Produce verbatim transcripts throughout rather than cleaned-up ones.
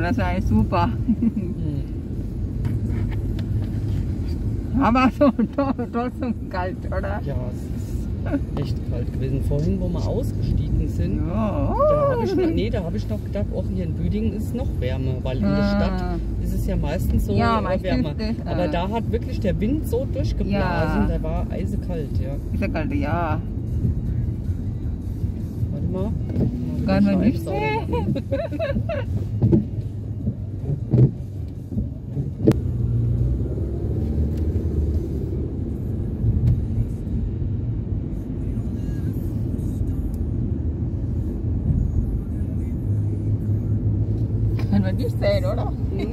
das wäre eigentlich super. Hm. Aber so trotzdem kalt, oder? Ja, es ist echt kalt gewesen. Vorhin, wo wir ausgestiegen sind, Ja. da habe ich, noch- nee, da hab ich noch gedacht, oh, hier in Büdingen ist es noch wärmer, weil in der Ah. Stadt ist es ja meistens so Ja, äh, meistens wärmer. ist, äh, Aber da hat wirklich der Wind so durchgeblasen, Ja. der war eisekalt, ja. Ist ja kalt, ja. Warte mal. mal Kann man wieder nicht Scheiben sehen. Kann man nicht sehen, oder?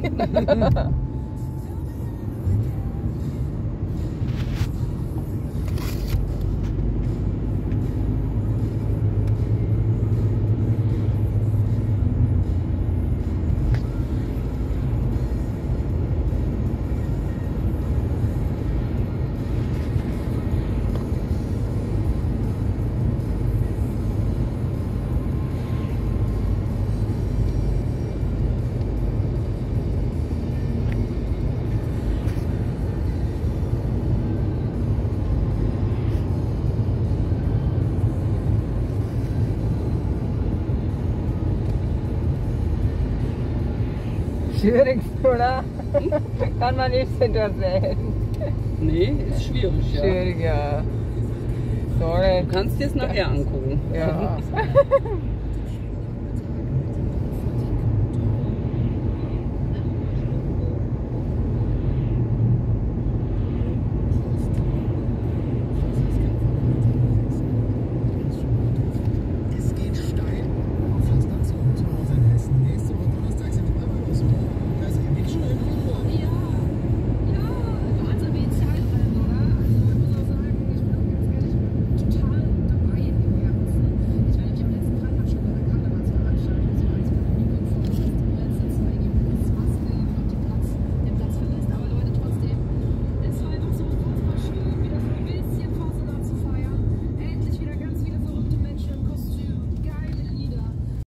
Schwierig, oder? Kann man nicht hinter sehen. Nee, ist schwierig, ja. Schwierig, ja. Sorry. Du kannst dir es nachher angucken. Ja.